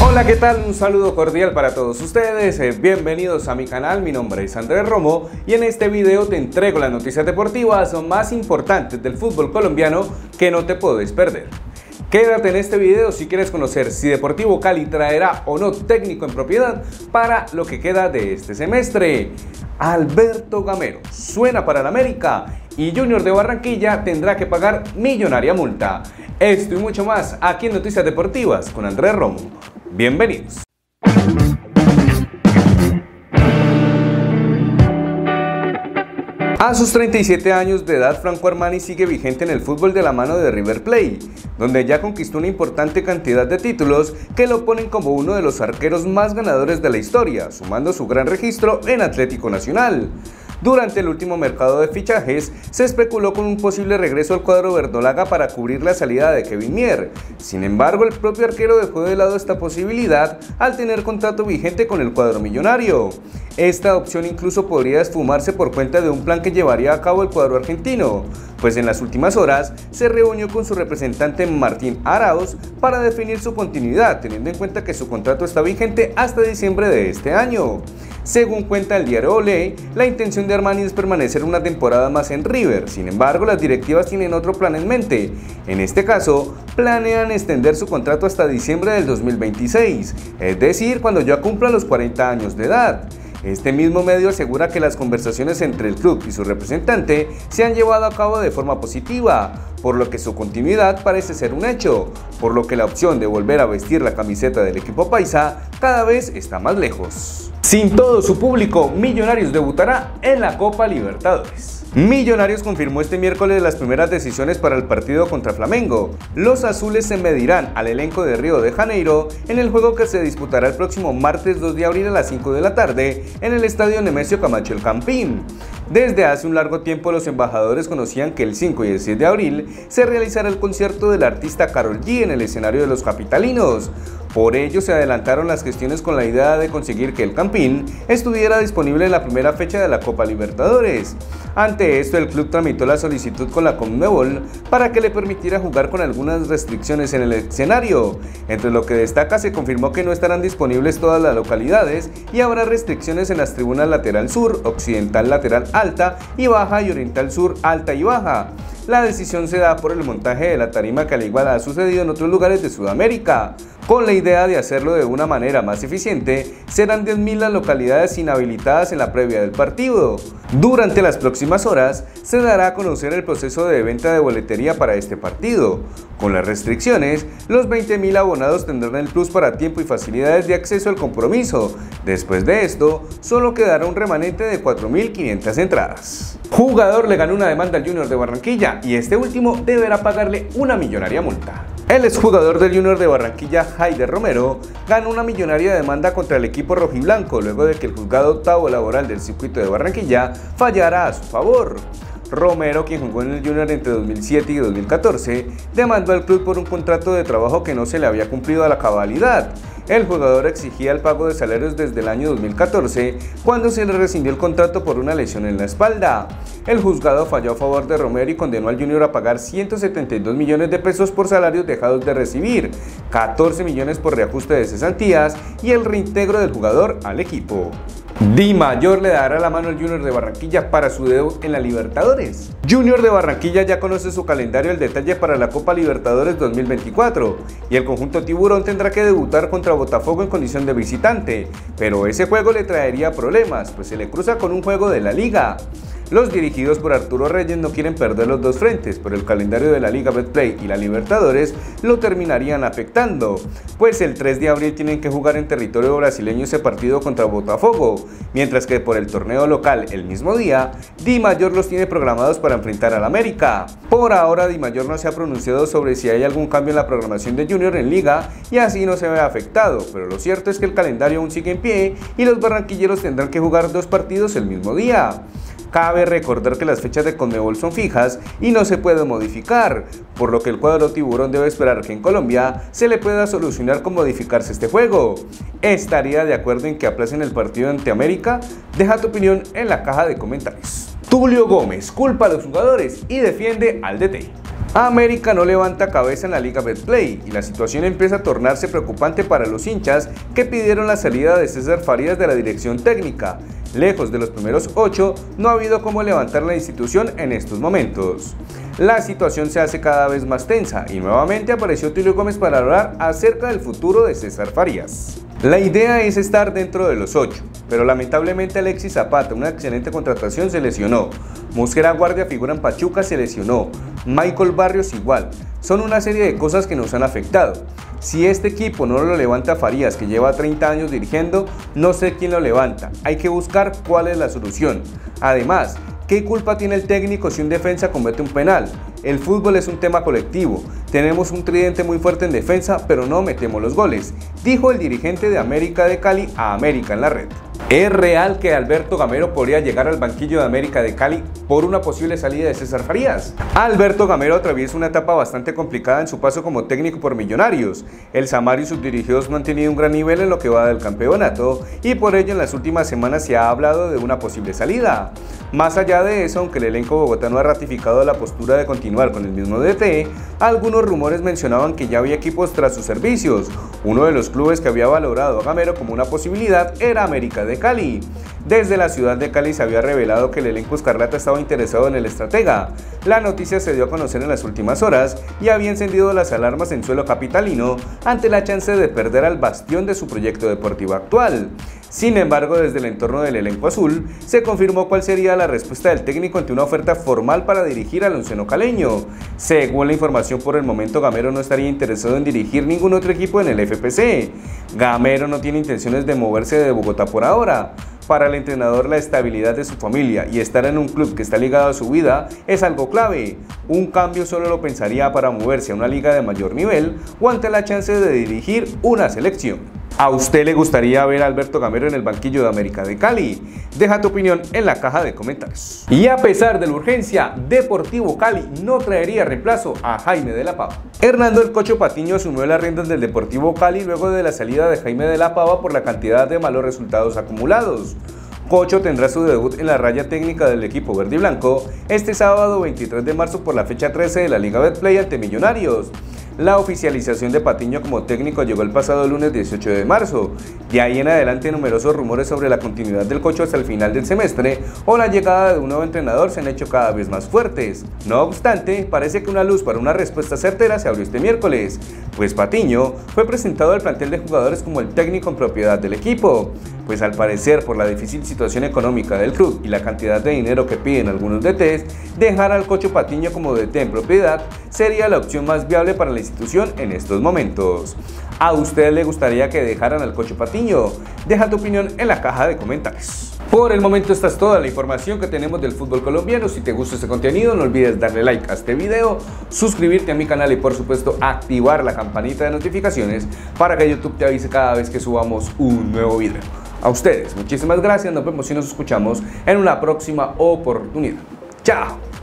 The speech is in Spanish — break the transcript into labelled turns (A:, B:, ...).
A: Hola, ¿qué tal? Un saludo cordial para todos ustedes, bienvenidos a mi canal, mi nombre es Andrés Romo y en este video te entrego las noticias deportivas más importantes del fútbol colombiano que no te puedes perder. Quédate en este video si quieres conocer si Deportivo Cali traerá o no técnico en propiedad para lo que queda de este semestre. Alberto Gamero suena para el América y Junior de Barranquilla tendrá que pagar millonaria multa. Esto y mucho más aquí en Noticias Deportivas con Andrés Romo. Bienvenidos. A sus 37 años de edad, Franco Armani sigue vigente en el fútbol de la mano de River Plate, donde ya conquistó una importante cantidad de títulos que lo ponen como uno de los arqueros más ganadores de la historia, sumando su gran registro en Atlético Nacional. Durante el último mercado de fichajes, se especuló con un posible regreso al cuadro verdolaga para cubrir la salida de Kevin Mier. Sin embargo, el propio arquero dejó de lado esta posibilidad al tener contrato vigente con el cuadro millonario. Esta opción incluso podría esfumarse por cuenta de un plan que llevaría a cabo el cuadro argentino, pues en las últimas horas se reunió con su representante Martín Arauz para definir su continuidad, teniendo en cuenta que su contrato está vigente hasta diciembre de este año. Según cuenta el diario Olé, la intención de Armani es permanecer una temporada más en River. Sin embargo, las directivas tienen otro plan en mente. En este caso, planean extender su contrato hasta diciembre del 2026, es decir, cuando ya cumpla los 40 años de edad. Este mismo medio asegura que las conversaciones entre el club y su representante se han llevado a cabo de forma positiva, por lo que su continuidad parece ser un hecho, por lo que la opción de volver a vestir la camiseta del equipo paisa cada vez está más lejos. Sin todo su público, Millonarios debutará en la Copa Libertadores. Millonarios confirmó este miércoles las primeras decisiones para el partido contra Flamengo. Los azules se medirán al elenco de Río de Janeiro en el juego que se disputará el próximo martes 2 de abril a las 5 de la tarde en el estadio Nemesio Camacho El Campín. Desde hace un largo tiempo los embajadores conocían que el 5 y el 6 de abril se realizará el concierto del artista Karol G en el escenario de los capitalinos. Por ello se adelantaron las gestiones con la idea de conseguir que el Campín estuviera disponible en la primera fecha de la Copa Libertadores. Ante esto, el club tramitó la solicitud con la Conmebol para que le permitiera jugar con algunas restricciones en el escenario. Entre lo que destaca, se confirmó que no estarán disponibles todas las localidades y habrá restricciones en las tribunas lateral sur, occidental lateral alta y baja y oriental sur alta y baja. La decisión se da por el montaje de la tarima que al igual ha sucedido en otros lugares de Sudamérica. Con la idea de hacerlo de una manera más eficiente, serán 10.000 las localidades inhabilitadas en la previa del partido. Durante las próximas horas se dará a conocer el proceso de venta de boletería para este partido. Con las restricciones, los 20.000 abonados tendrán el plus para tiempo y facilidades de acceso al compromiso. Después de esto, solo quedará un remanente de 4.500 entradas. Jugador le ganó una demanda al Junior de Barranquilla y este último deberá pagarle una millonaria multa. El exjugador del Junior de Barranquilla, Haider Romero, ganó una millonaria demanda contra el equipo rojiblanco luego de que el juzgado octavo laboral del circuito de Barranquilla fallara a su favor. Romero, quien jugó en el Junior entre 2007 y 2014, demandó al club por un contrato de trabajo que no se le había cumplido a la cabalidad. El jugador exigía el pago de salarios desde el año 2014, cuando se le rescindió el contrato por una lesión en la espalda. El juzgado falló a favor de Romero y condenó al Junior a pagar 172 millones de pesos por salarios dejados de recibir, 14 millones por reajuste de cesantías y el reintegro del jugador al equipo. Di Mayor le dará la mano al Junior de Barranquilla para su debut en la Libertadores. Junior de Barranquilla ya conoce su calendario al detalle para la Copa Libertadores 2024 y el conjunto tiburón tendrá que debutar contra Botafogo en condición de visitante, pero ese juego le traería problemas, pues se le cruza con un juego de la Liga. Los dirigidos por Arturo Reyes no quieren perder los dos frentes, pero el calendario de la Liga Betplay y la Libertadores lo terminarían afectando, pues el 3 de abril tienen que jugar en territorio brasileño ese partido contra Botafogo, mientras que por el torneo local el mismo día, Di Mayor los tiene programados para enfrentar al América. Por ahora Di Mayor no se ha pronunciado sobre si hay algún cambio en la programación de Junior en Liga y así no se ve afectado, pero lo cierto es que el calendario aún sigue en pie y los barranquilleros tendrán que jugar dos partidos el mismo día. Cabe recordar que las fechas de Conmebol son fijas y no se pueden modificar, por lo que el cuadro tiburón debe esperar que en Colombia se le pueda solucionar con modificarse este juego. ¿Estaría de acuerdo en que aplacen el partido ante América? Deja tu opinión en la caja de comentarios. Tulio Gómez culpa a los jugadores y defiende al DT. América no levanta cabeza en la Liga Betplay y la situación empieza a tornarse preocupante para los hinchas que pidieron la salida de César Farías de la dirección técnica. Lejos de los primeros 8, no ha habido cómo levantar la institución en estos momentos. La situación se hace cada vez más tensa y nuevamente apareció Tulio Gómez para hablar acerca del futuro de César Farías. La idea es estar dentro de los 8, pero lamentablemente Alexis Zapata, una excelente contratación, se lesionó. Mosquera Guardia, figura en Pachuca, se lesionó. Michael Barrios igual. Son una serie de cosas que nos han afectado. Si este equipo no lo levanta Farías, que lleva 30 años dirigiendo, no sé quién lo levanta. Hay que buscar cuál es la solución. Además, ¿qué culpa tiene el técnico si un defensa comete un penal? El fútbol es un tema colectivo. Tenemos un tridente muy fuerte en defensa, pero no metemos los goles, dijo el dirigente de América de Cali a América en la Red. ¿Es real que Alberto Gamero podría llegar al banquillo de América de Cali por una posible salida de César Farías? Alberto Gamero atraviesa una etapa bastante complicada en su paso como técnico por Millonarios. El Samario y sus dirigidos no han tenido un gran nivel en lo que va del campeonato y por ello en las últimas semanas se ha hablado de una posible salida. Más allá de eso, aunque el elenco bogotano ha ratificado la postura de continuar con el mismo DT, algunos rumores mencionaban que ya había equipos tras sus servicios. Uno de los clubes que había valorado a Gamero como una posibilidad era América de Cali. Desde la ciudad de Cali se había revelado que el elenco escarlata estaba interesado en el estratega. La noticia se dio a conocer en las últimas horas y había encendido las alarmas en suelo capitalino ante la chance de perder al bastión de su proyecto deportivo actual. Sin embargo, desde el entorno del elenco azul, se confirmó cuál sería la respuesta del técnico ante una oferta formal para dirigir al onceno caleño. Según la información, por el momento Gamero no estaría interesado en dirigir ningún otro equipo en el FPC. Gamero no tiene intenciones de moverse de Bogotá por ahora. Para el entrenador, la estabilidad de su familia y estar en un club que está ligado a su vida es algo clave. Un cambio solo lo pensaría para moverse a una liga de mayor nivel o ante la chance de dirigir una selección. ¿A usted le gustaría ver a Alberto Gamero en el banquillo de América de Cali? Deja tu opinión en la caja de comentarios. Y a pesar de la urgencia, Deportivo Cali no traería reemplazo a Jaime de la Pava. Hernando El Cocho Patiño asumió las riendas del Deportivo Cali luego de la salida de Jaime de la Pava por la cantidad de malos resultados acumulados. Cocho tendrá su debut en la raya técnica del equipo verde y blanco este sábado 23 de marzo por la fecha 13 de la Liga Betplay ante Millonarios. La oficialización de Patiño como técnico llegó el pasado lunes 18 de marzo. De ahí en adelante, numerosos rumores sobre la continuidad del Cocho hasta el final del semestre o la llegada de un nuevo entrenador se han hecho cada vez más fuertes. No obstante, parece que una luz para una respuesta certera se abrió este miércoles, pues Patiño fue presentado al plantel de jugadores como el técnico en propiedad del equipo. Pues al parecer, por la difícil situación económica del club y la cantidad de dinero que piden algunos DTs, dejar al Cocho Patiño como DT en propiedad sería la opción más viable para la institución en estos momentos. ¿A usted le gustaría que dejaran al Cocho Patiño? Deja tu opinión en la caja de comentarios. Por el momento esta es toda la información que tenemos del fútbol colombiano. Si te gusta este contenido, no olvides darle like a este video, suscribirte a mi canal y por supuesto activar la campanita de notificaciones para que YouTube te avise cada vez que subamos un nuevo video. A ustedes, muchísimas gracias, nos vemos y nos escuchamos en una próxima oportunidad. ¡Chao!